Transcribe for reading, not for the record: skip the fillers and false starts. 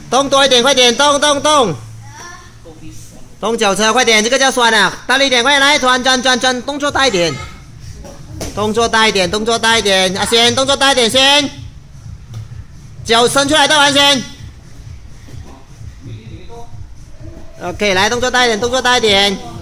动多一点，快点，动动动，动脚车，快点，这个叫酸啊，大力一点，快点来，转，动作大一点，动作大一点，动作大一点，啊，先动作大一点先，脚伸出来，大完先。OK， 来，动作大一点，动作大一点。